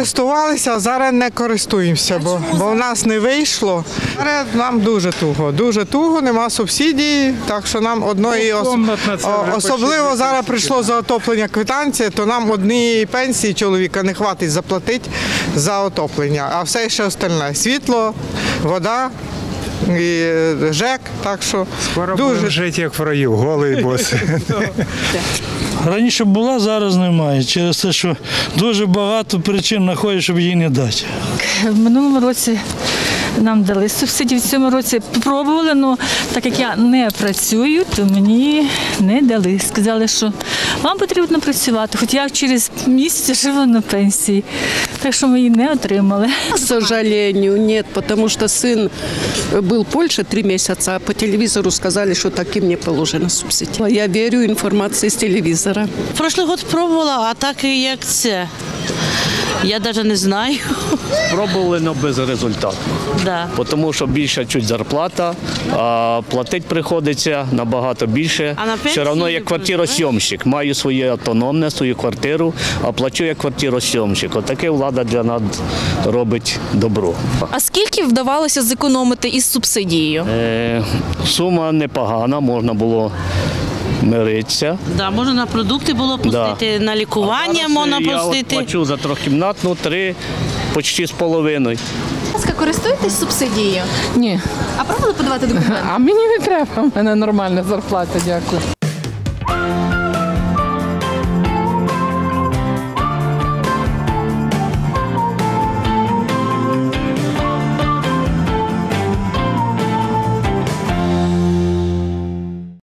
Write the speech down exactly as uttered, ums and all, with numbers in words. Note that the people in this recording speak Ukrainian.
користувалися, а зараз не користуємося, бо, бо в нас не вийшло. Зараз нам дуже туго, дуже туго, нема субсидії, так що нам одної, ос... особливо зараз прийшло за отоплення квитанція, то нам однієї пенсії чоловіка не хватить заплатити за отоплення, а все ще остальне – світло, вода. І ЖЕК, так що Скоро дуже... будемо жити як в раю, голий бос. Раніше була, зараз немає, через те, що дуже багато причин знаходять, щоб її не дати. В минулому році нам дали субсидії, в цьому році спробували, але так як я не працюю, то мені не дали. Сказали, що вам потрібно працювати, хоч я через місяць живу на пенсії, так що ми її не отримали. К сожалению, нет, потому что сын был в Польше три месяца, а по телевизору сказали, что таким не положено субсидия. Я верю информации с телевизора. Прошлий год пробувала, а так і як це. Я навіть не знаю. Пробували, але без результату. Да. Тому що більша чуть зарплата, а платити приходиться набагато більше. А на пенсії все одно як квартиросйомщик. Маю своє автономне, свою квартиру, а плачу як квартиросйомщик. Отаке влада для нас робить добро. А скільки вдавалося зекономити із субсидією? Е, сума непогана, можна було миритися. Да, можна на продукти було пустити, Да. на лікування можна Я пустити. от плачу за трьохкімнатну, три, почти з половиною. Користуєтесь субсидією? Ні, А пробували подавати документи? а мені не треба, в мене нормальна зарплата, дякую.